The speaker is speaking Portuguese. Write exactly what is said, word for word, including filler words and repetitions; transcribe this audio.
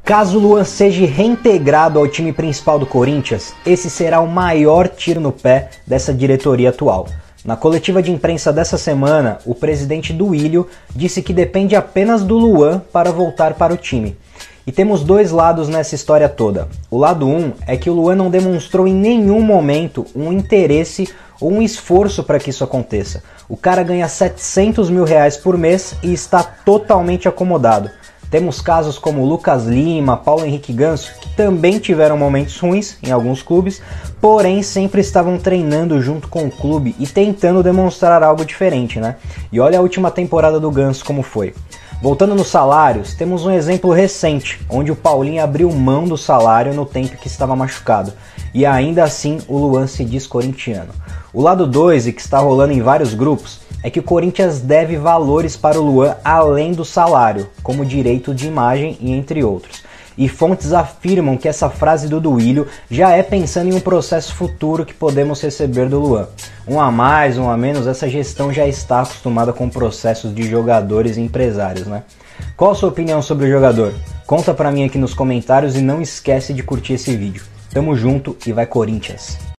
Caso Luan seja reintegrado ao time principal do Corinthians, esse será o maior tiro no pé dessa diretoria atual. Na coletiva de imprensa dessa semana, o presidente Duílio disse que depende apenas do Luan para voltar para o time. E temos dois lados nessa história toda. O lado um é que o Luan não demonstrou em nenhum momento um interesse ou um esforço para que isso aconteça. O cara ganha setecentos mil reais por mês e está totalmente acomodado. Temos casos como Lucas Lima, Paulo Henrique Ganso, que também tiveram momentos ruins em alguns clubes, porém sempre estavam treinando junto com o clube e tentando demonstrar algo diferente, né? E olha a última temporada do Ganso como foi. Voltando nos salários, temos um exemplo recente, onde o Paulinho abriu mão do salário no tempo que estava machucado, e ainda assim o Luan se diz corintiano. O lado dois, e que está rolando em vários grupos, é que o Corinthians deve valores para o Luan além do salário, como direito de imagem e entre outros. E fontes afirmam que essa frase do Duílio já é pensando em um processo futuro que podemos receber do Luan. Um a mais, um a menos, essa gestão já está acostumada com processos de jogadores e empresários, né? Qual a sua opinião sobre o jogador? Conta pra mim aqui nos comentários e não esquece de curtir esse vídeo. Tamo junto e vai Corinthians!